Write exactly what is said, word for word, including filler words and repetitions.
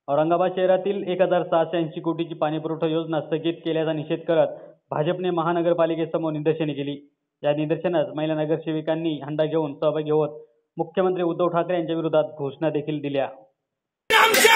औरंगाबाद शहरातील एक हजार सहाशे ऐंशी कोटीची पाणीपुरवठा योजना स्थगित केल्याचा निषेध करत भाजपने महानगरपालिकेसमोर निदर्शने केली। या निदर्शनात महिला नगरसेविकांनी हंडा घेऊन सहभागी होत मुख्यमंत्री उद्धव ठाकरे यांच्या विरोधात घोषणा देखील दिल्या।